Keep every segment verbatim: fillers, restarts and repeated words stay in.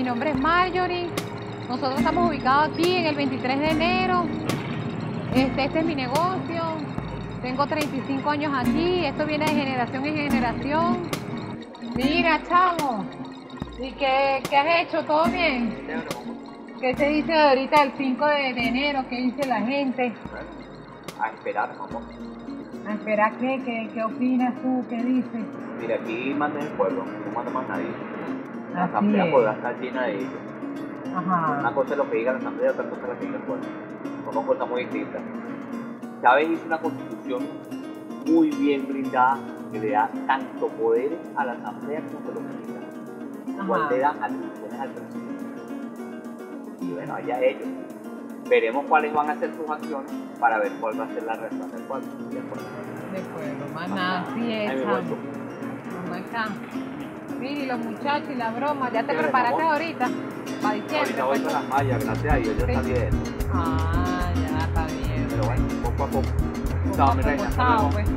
nombre es Marjorie. Nosotros estamos ubicados aquí en el veintitrés de enero. Este, este es mi negocio. Tengo treinta y cinco años aquí. Esto viene de generación en generación. Mira, chamo. ¿Y qué, qué has hecho? ¿Todo bien? ¿Qué se dice ahorita el cinco de enero? ¿Qué dice la gente? A esperar, mamá. ¿A esperar qué? ¿Qué, qué opinas tú? ¿Qué dices? Mira, aquí manda el pueblo, no manda más nadie. La Así asamblea es. podrá estar llena de ellos. Ajá. Una cosa es lo que diga la asamblea, otra cosa es lo que diga el pueblo. Son dos cosas muy distintas. Chávez hizo una constitución muy bien blindada que le da tanto poderes a la asamblea como se lo quita. Igual le da atribuciones al presidente. Y bueno, allá ellos. Veremos cuáles van a ser sus acciones para ver cuál va a ser la respuesta del pueblo. De pueblo, más nada, así es, Ahí me chamo. vuelvo. Mamá acá. Mira, y los muchachos y la broma, ¿ya te Chévere, preparaste mamón. ahorita? Para diciembre. Ahorita voy con las mallas, gracias a Dios, ya Sí. salí de eso. Ah, ya está bien. Pero bueno, poco a poco. Poco Chao, a mi poco, reina. hasta chao, luego. pues.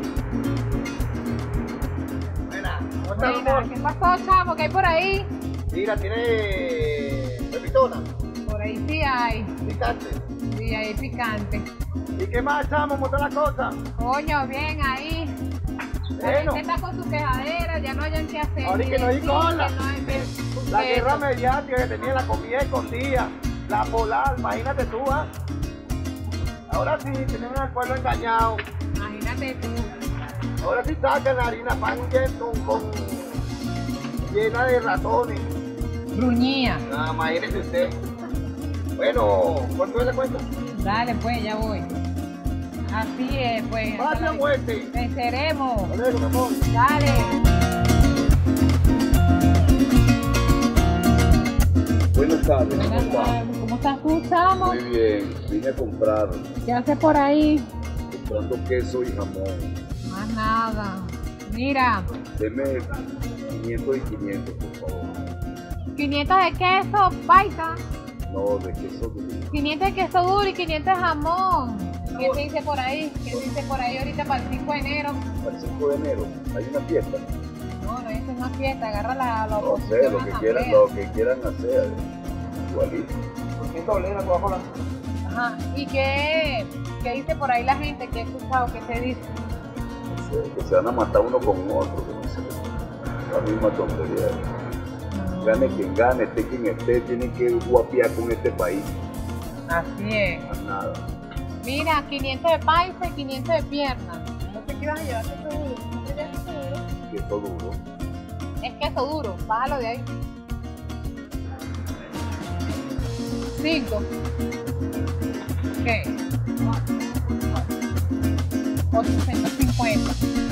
Buena, ¿cómo estás, Mira, amor? ¿qué pasó, chavo? ¿Qué hay por ahí? Mira, tiene pepitona, Por ahí sí hay. picante. Sí, hay picante. ¿Y qué más, chamo? ¿Cómo está la cosa? Coño, bien ahí. La Bueno, gente está con su quejadera, ya no hayan qué hacer. Ahora ni que no hay decir, cola. que no hay que- la que- guerra mediática que tenía la comida escondida, la polar, imagínate tú, ¿ah? Ahora sí, tenemos al pueblo engañado. Imagínate tú. Ahora sí sacan la harina pan con, con llena de ratones. Gruñía. Nada, imagínese usted. Bueno, ¿cuánto es la cuenta? Dale, pues, ya voy. Así es, pues. hasta Patria la- o muerte. Venceremos. Hasta luego, mi amor. Dale. Buenas tardes, ¿cómo Buenas estás? tardes. ¿Cómo estás tú, chamo? Muy bien, vine a comprar, ¿Qué haces por ahí? comprando queso y jamón. Más nada. Mira, Deme quinientos y quinientos, por favor. quinientos de queso, paisa. No, de queso duro. quinientos de queso duro y quinientos de jamón. ¿Qué se dice por ahí? ¿Qué se dice por ahí ahorita para el cinco de enero? Para el cinco de enero, hay una fiesta. No, no es una fiesta, agarra la, la No oposición. sé, lo que quieran, asamblea. lo que quieran hacer. Igualito. ¿Por qué doble la Coca-Cola? Ajá. ¿Y qué, qué dice por ahí la gente? ¿Qué he escuchado? ¿Qué se dice? No sé, que se van a matar uno con otro, que no sé. La misma tontería. Gane quien gane, esté quien esté, tienen que guapiar con este país. Así es. Más nada. Mira, quinientos de paisa y quinientos de pierna. No sé qué ibas a llevar queso duro. ¿No te llevas queso duro? Queso duro. Es queso duro, bájalo de ahí. Cinco. ¿Qué? ochocientos cincuenta.